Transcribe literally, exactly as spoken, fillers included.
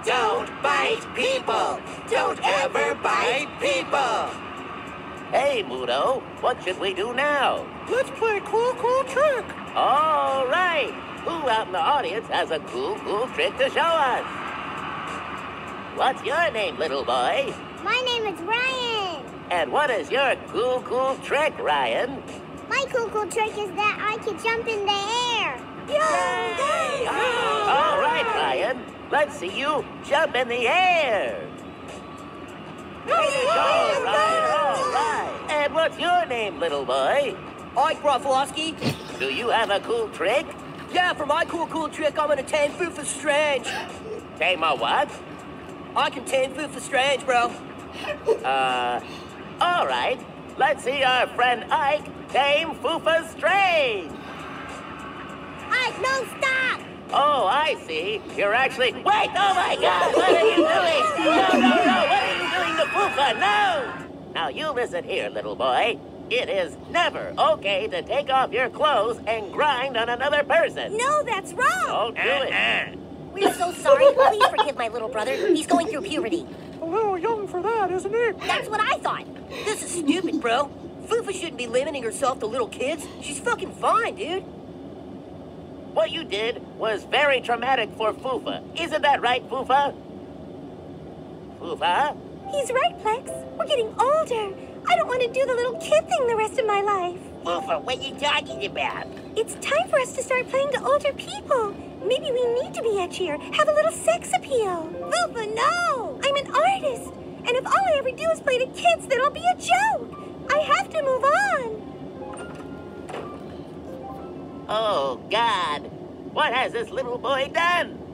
Don't bite people! Don't ever bite people! Hey, Mudo, what should we do now? Let's play cool, cool trick. All right. Who out in the audience has a cool, cool trick to show us? What's your name, little boy? My name is Ryan. And what is your cool, cool trick, Ryan? My cool, cool trick is that I can jump in the air. Yay! All right, Ryan. Let's see you jump in the air. Way to go, Ryan. All right. And what's your name, little boy? Ike Broflovsky. Do you have a cool trick? Yeah, for my cool, cool trick, I'm gonna tan food for strange. Tame a what? I can tan food for strange, bro. Uh, all right. Let's see our friend Ike tame Foofa Strange. Ike, no, stop! Oh, I see. You're actually... Wait! Oh, my God! What are you doing? No, no, no! What are you doing to Foofa? No! Now, you listen here, little boy. It is never okay to take off your clothes and grind on another person. No, that's wrong! Don't do it. We're so sorry. Please forgive my little brother. He's going through puberty. A little young for that, isn't he? That's what I thought. This is stupid, bro. Foofa shouldn't be limiting herself to little kids. She's fucking fine, dude. What you did was very traumatic for Foofa. Isn't that right, Foofa? Foofa? He's right, Plex. We're getting older. I don't want to do the little kid thing the rest of my life. Foofa, what are you talking about? It's time for us to start playing to older people. Maybe we need to be edgier, have a little sex appeal. Foofa, no! I'm an artist, and if all I ever do is play to kids, then I'll be a joke. I have to move on. Oh, God. What has this little boy done?